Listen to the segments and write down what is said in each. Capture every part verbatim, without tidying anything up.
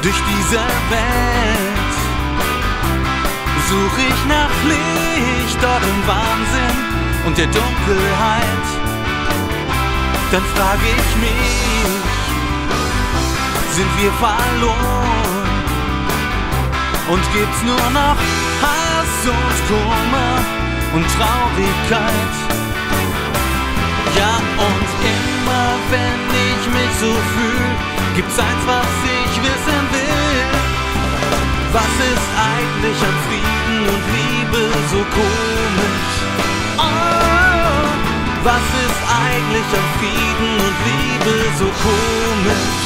Durch diese Welt such ich nach Licht, dort im Wahnsinn und der Dunkelheit. Dann frage ich mich, sind wir verloren? Und gibt's nur noch Hass und Kummer und Traurigkeit? Ja, und immer wenn ich mich so fühl, gibt's eins, was ich wissen will. Was ist eigentlich an Frieden und Liebe so komisch? Oh, was ist eigentlich an Frieden und Liebe so komisch?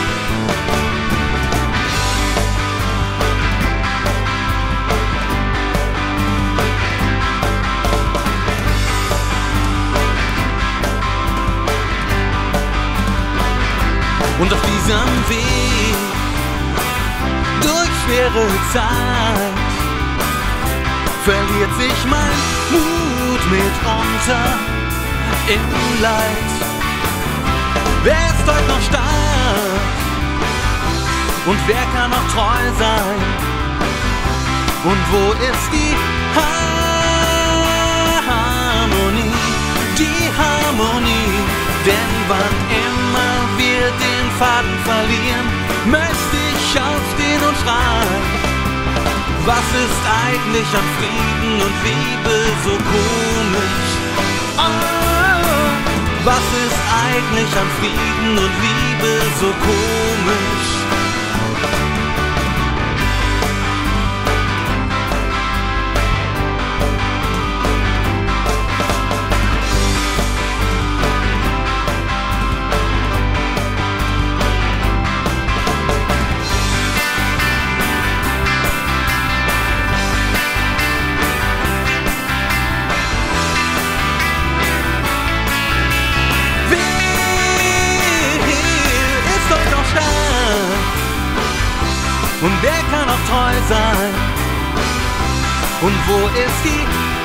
Und auf diesem Weg durch schwere Zeit verliert sich mein Mut mitunter in Leid. Wer ist heute noch stark und wer kann noch treu sein? Und wo ist die Harmonie, die Harmonie? Denn wann immer wir den Faden verlieren, möchte ich aufstehen und schreien. Was ist eigentlich an Frieden und Liebe so komisch? Oh, was ist eigentlich an Frieden und Liebe so komisch? Und wer kann auch treu sein? Und wo ist die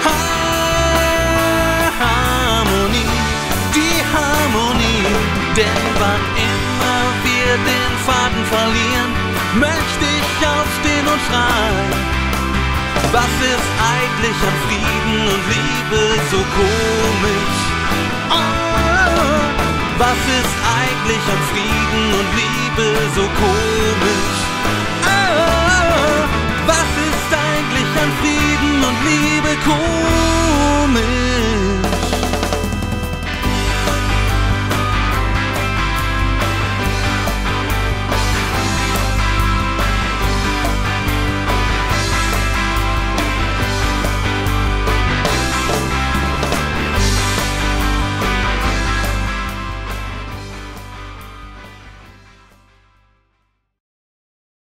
Harmonie, die Harmonie? Denn wann immer wir den Faden verlieren, möchte ich aufstehen und schreien. Was ist eigentlich an Frieden und Liebe so komisch? Oh, was ist eigentlich an Frieden und Liebe so komisch?